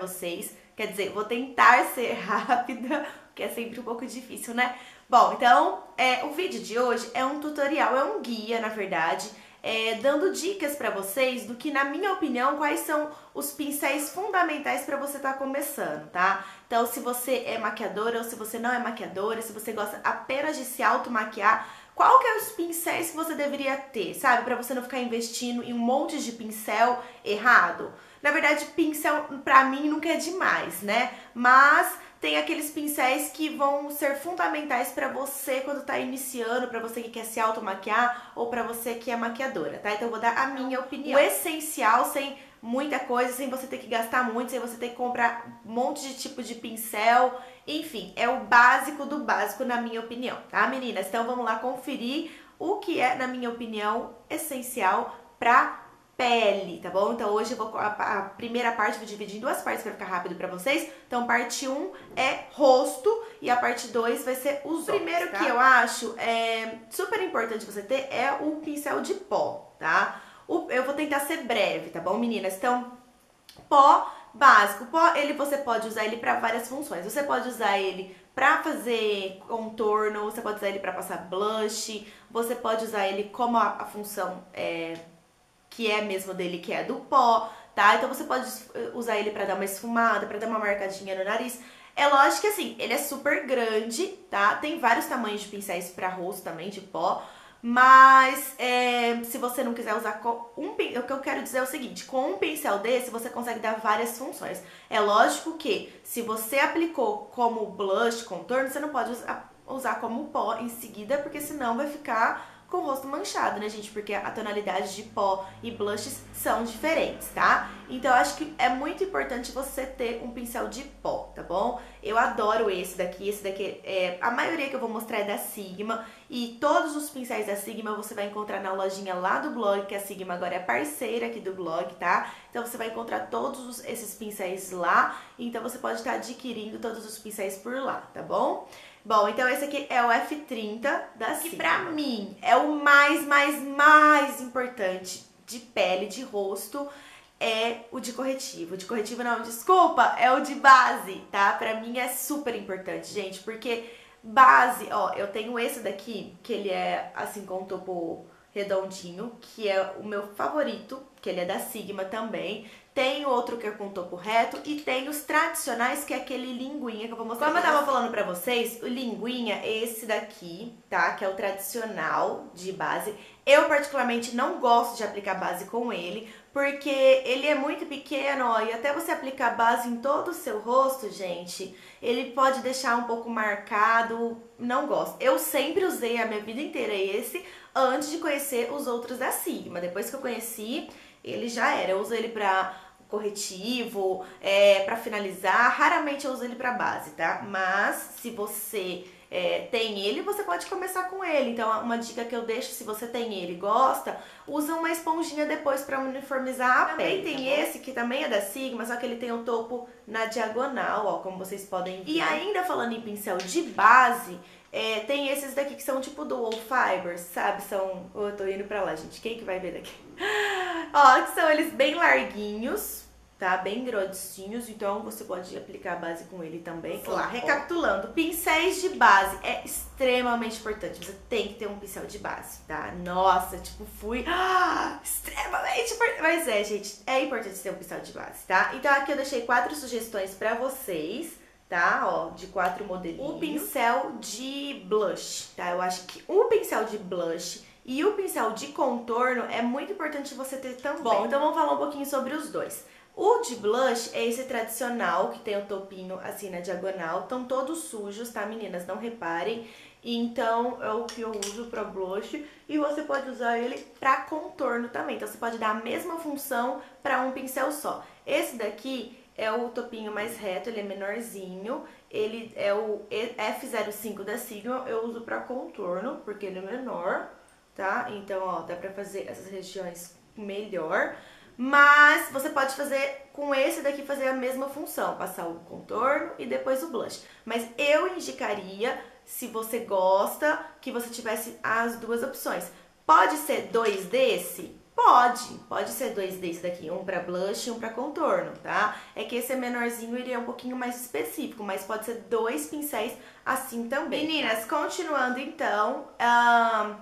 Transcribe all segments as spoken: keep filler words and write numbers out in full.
vocês. Quer dizer, vou tentar ser rápida, porque é sempre um pouco difícil, né? Bom, então, é, o vídeo de hoje é um tutorial, é um guia, na verdade, é, dando dicas pra vocês do que, na minha opinião, quais são os pincéis fundamentais pra você estar começando, tá? Então, se você é maquiadora ou se você não é maquiadora, se você gosta apenas de se automaquiar, qual que é os pincéis que você deveria ter, sabe? Pra você não ficar investindo em um monte de pincel errado. Na verdade, pincel pra mim nunca é demais, né? Mas tem aqueles pincéis que vão ser fundamentais pra você quando tá iniciando, pra você que quer se automaquiar ou pra você que é maquiadora, tá? Então eu vou dar a minha opinião. O essencial, sem muita coisa, sem você ter que gastar muito, sem você ter que comprar um monte de tipo de pincel, enfim, é o básico do básico na minha opinião, tá, meninas? Então vamos lá conferir o que é, na minha opinião, essencial pra pele, tá bom? Então hoje eu vou, a, a primeira parte eu vou dividir em duas partes pra ficar rápido pra vocês. Então parte um é rosto e a parte dois vai ser os olhos. Primeiro tá? que eu acho é super importante você ter é o pincel de pó, tá? O, eu vou tentar ser breve, tá bom, meninas? Então, pó básico. Pó, ele, você pode usar ele pra várias funções. Você pode usar ele pra fazer contorno, você pode usar ele pra passar blush, você pode usar ele como a, a função é, que é mesmo dele, que é do pó, tá? Então você pode usar ele pra dar uma esfumada, pra dar uma marcadinha no nariz. É lógico que assim, ele é super grande, tá? Tem vários tamanhos de pincéis pra rosto também, de pó. Mas é, se você não quiser usar com um, o que eu quero dizer é o seguinte, com um pincel desse você consegue dar várias funções. É lógico que se você aplicou como blush, contorno, você não pode usar, usar como pó em seguida, porque senão vai ficar com o rosto manchado, né, gente? Porque a tonalidade de pó e blushes são diferentes, tá? Então eu acho que é muito importante você ter um pincel de pó, tá bom? Eu adoro esse daqui, esse daqui é... A maioria que eu vou mostrar é da Sigma, e todos os pincéis da Sigma você vai encontrar na lojinha lá do blog, que a Sigma agora é parceira aqui do blog, tá? Então você vai encontrar todos esses pincéis lá, então você pode estar adquirindo todos os pincéis por lá, tá bom? Bom, então esse aqui é o F trinta da Sigma, que pra mim é o mais, mais, mais importante de pele, de rosto, é o de corretivo. O de corretivo não, desculpa, é o de base, tá? Pra mim é super importante, gente, porque base, ó, eu tenho esse daqui, que ele é assim com o topo redondinho, que é o meu favorito, que ele é da Sigma também. Tem outro que é com topo reto e tem os tradicionais, que é aquele linguinha que eu vou mostrar. Como eu tava falando pra vocês, o linguinha é esse daqui, tá? Que é o tradicional de base. Eu particularmente não gosto de aplicar base com ele, porque ele é muito pequeno, ó, e até você aplicar base em todo o seu rosto, gente, ele pode deixar um pouco marcado, não gosto. Eu sempre usei a minha vida inteira esse, antes de conhecer os outros da Sigma. Depois que eu conheci, ele já era. Eu uso ele pra corretivo, é, pra finalizar, raramente eu uso ele pra base, tá? Mas se você é, tem ele, você pode começar com ele. Então uma dica que eu deixo, se você tem ele e gosta, usa uma esponjinha depois pra uniformizar a também pele. Tem tá esse que também é da Sigma, só que ele tem o topo na diagonal, ó, como vocês podem ver. E ainda falando em pincel de base, é, tem esses daqui que são tipo dual fibers, sabe? São... Oh, eu tô indo pra lá, gente. Quem que vai ver daqui? Ó, que são eles bem larguinhos, tá? Bem grossinhos, então você pode aplicar a base com ele também. Vamos lá, recapitulando. Pincéis de base é extremamente importante. Você tem que ter um pincel de base, tá? Nossa, tipo, fui... Ah, extremamente importante. Mas é, gente, é importante ter um pincel de base, tá? Então aqui eu deixei quatro sugestões pra vocês, tá? Ó, de quatro modelinhos. O pincel de blush, tá? Eu acho que o pincel de blush e o pincel de contorno é muito importante você ter também. Bom, então vamos falar um pouquinho sobre os dois. O de blush é esse tradicional, que tem o topinho assim na diagonal. Estão todos sujos, tá, meninas? Não reparem. Então, é o que eu uso pra blush. E você pode usar ele pra contorno também. Então, você pode dar a mesma função pra um pincel só. Esse daqui é o topinho mais reto, ele é menorzinho. Ele é o F zero cinco da Sigma. Eu uso pra contorno, porque ele é menor, tá? Então, ó, dá pra fazer essas regiões melhor. Mas você pode fazer com esse daqui, fazer a mesma função, passar o contorno e depois o blush. Mas eu indicaria, se você gosta, que você tivesse as duas opções. Pode ser dois desse? Pode, pode ser dois desse daqui, um pra blush e um pra contorno, tá? É que esse é menorzinho, ele é um pouquinho mais específico, mas pode ser dois pincéis assim também. Meninas, tá? Continuando então, um,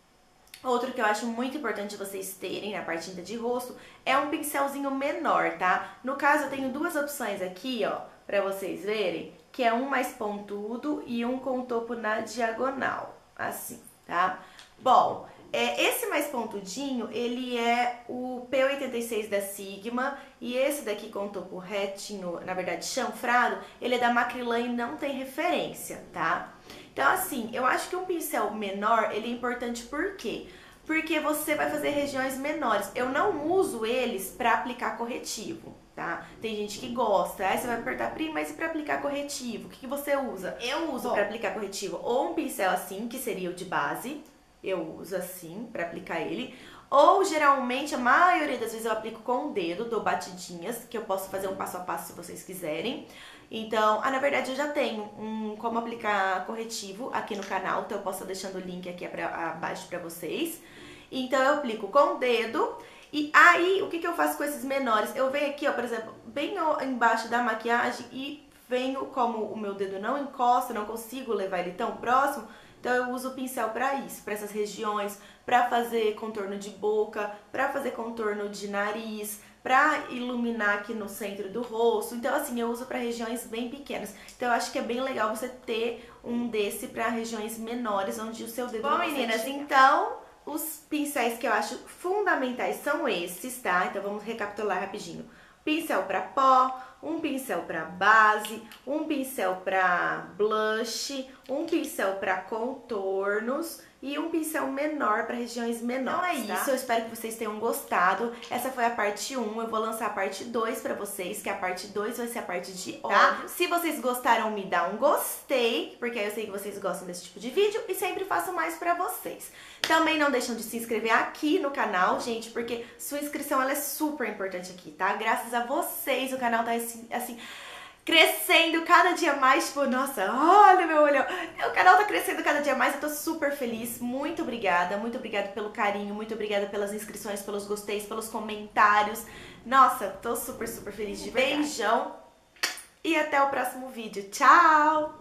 outro que eu acho muito importante vocês terem na parte de rosto é um pincelzinho menor, tá? No caso, eu tenho duas opções aqui, ó, pra vocês verem, que é um mais pontudo e um com topo na diagonal, assim, tá? Bom, é, esse mais pontudinho, ele é o P oitenta e seis da Sigma, e esse daqui com topo retinho, na verdade chanfrado, ele é da Macrylan e não tem referência, tá? Então assim, eu acho que um pincel menor, ele é importante por quê? Porque você vai fazer regiões menores. Eu não uso eles pra aplicar corretivo, tá? Tem gente que gosta, aí você vai perguntar, Pri, mas e pra aplicar corretivo? O que, que você usa? Eu uso pra aplicar corretivo ou um pincel assim, que seria o de base, eu uso assim pra aplicar ele, ou geralmente, a maioria das vezes eu aplico com o dedo, dou batidinhas, que eu posso fazer um passo a passo se vocês quiserem. Então, ah, na verdade eu já tenho um como aplicar corretivo aqui no canal, então eu posso estar deixando o link aqui pra, abaixo pra vocês. Então eu aplico com o dedo, e aí o que, que eu faço com esses menores? Eu venho aqui, ó, por exemplo, bem embaixo da maquiagem e venho, como o meu dedo não encosta, não consigo levar ele tão próximo, então eu uso o pincel para isso, para essas regiões, para fazer contorno de boca, para fazer contorno de nariz, para iluminar aqui no centro do rosto. Então assim, eu uso para regiões bem pequenas. Então eu acho que é bem legal você ter um desse para regiões menores, onde o seu dedo não consegue chegar. Bom, meninas, então os pincéis que eu acho fundamentais são esses, tá? Então vamos recapitular rapidinho. Pincel para pó, um pincel para base, um pincel para blush, um pincel para contornos e um pincel menor para regiões menores. Então é isso, tá? Eu espero que vocês tenham gostado. Essa foi a parte um, eu vou lançar a parte dois pra vocês, que a parte dois vai ser a parte de tá? Se vocês gostaram, me dá um gostei, porque aí eu sei que vocês gostam desse tipo de vídeo e sempre faço mais pra vocês. Também não deixam de se inscrever aqui no canal, gente, porque sua inscrição ela é super importante aqui, tá? Graças a vocês o canal tá assim, assim crescendo cada dia mais, tipo, nossa, olha meu olhão, o canal tá crescendo cada dia mais, eu tô super feliz, muito obrigada, muito obrigada pelo carinho, muito obrigada pelas inscrições, pelos gosteis, pelos comentários, nossa, tô super, super feliz de verdade. Beijão e até o próximo vídeo, tchau!